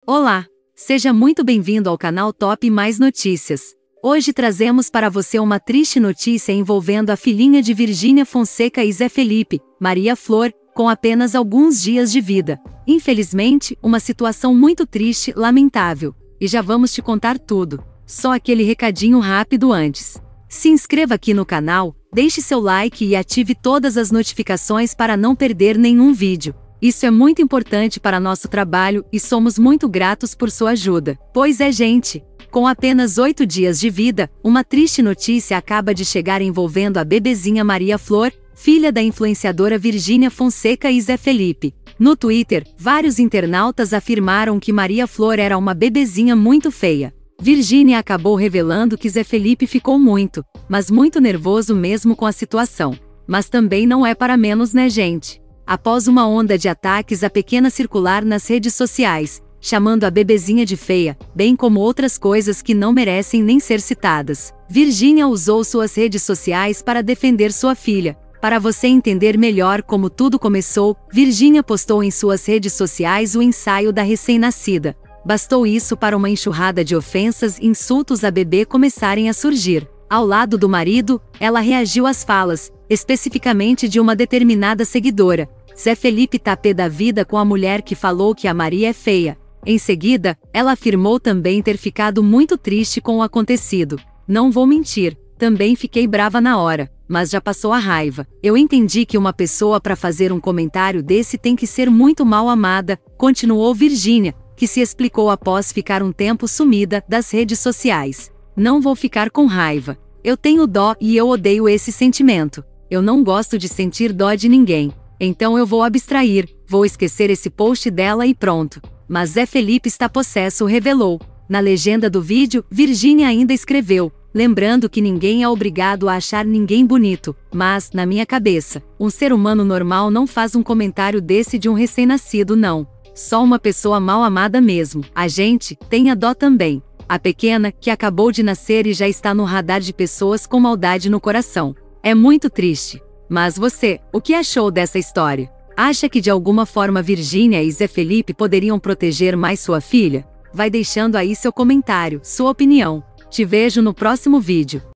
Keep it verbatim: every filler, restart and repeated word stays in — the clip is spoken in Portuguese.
Olá! Seja muito bem-vindo ao canal Top Mais Notícias. Hoje trazemos para você uma triste notícia envolvendo a filhinha de Virgínia Fonseca e Zé Felipe, Maria Flor, com apenas alguns dias de vida. Infelizmente, uma situação muito triste, lamentável. E já vamos te contar tudo. Só aquele recadinho rápido antes. Se inscreva aqui no canal, deixe seu like e ative todas as notificações para não perder nenhum vídeo. Isso é muito importante para nosso trabalho e somos muito gratos por sua ajuda. Pois é, gente! Com apenas oito dias de vida, uma triste notícia acaba de chegar envolvendo a bebezinha Maria Flor, filha da influenciadora Virgínia Fonseca e Zé Felipe. No Twitter, vários internautas afirmaram que Maria Flor era uma bebezinha muito feia. Virgínia acabou revelando que Zé Felipe ficou muito, mas muito nervoso mesmo com a situação. Mas também não é para menos, né, gente? Após uma onda de ataques a pequena circular nas redes sociais, chamando a bebezinha de feia, bem como outras coisas que não merecem nem ser citadas, Virgínia usou suas redes sociais para defender sua filha. Para você entender melhor como tudo começou, Virgínia postou em suas redes sociais o ensaio da recém-nascida. Bastou isso para uma enxurrada de ofensas e insultos a bebê começarem a surgir. Ao lado do marido, ela reagiu às falas, especificamente de uma determinada seguidora. Zé Felipe tá pé da vida com a mulher que falou que a Maria é feia. Em seguida, ela afirmou também ter ficado muito triste com o acontecido. Não vou mentir, também fiquei brava na hora, mas já passou a raiva. Eu entendi que uma pessoa para fazer um comentário desse tem que ser muito mal amada, continuou Virgínia, que se explicou após ficar um tempo sumida das redes sociais. Não vou ficar com raiva. Eu tenho dó e eu odeio esse sentimento. Eu não gosto de sentir dó de ninguém. Então eu vou abstrair, vou esquecer esse post dela e pronto. Mas Zé Felipe está possesso, revelou. Na legenda do vídeo, Virgínia ainda escreveu, lembrando que ninguém é obrigado a achar ninguém bonito, mas, na minha cabeça, um ser humano normal não faz um comentário desse de um recém-nascido, não. Só uma pessoa mal amada mesmo. A gente, tenha dó também. A pequena, que acabou de nascer e já está no radar de pessoas com maldade no coração. É muito triste. Mas você, o que achou dessa história? Acha que de alguma forma Virgínia e Zé Felipe poderiam proteger mais sua filha? Vai deixando aí seu comentário, sua opinião. Te vejo no próximo vídeo.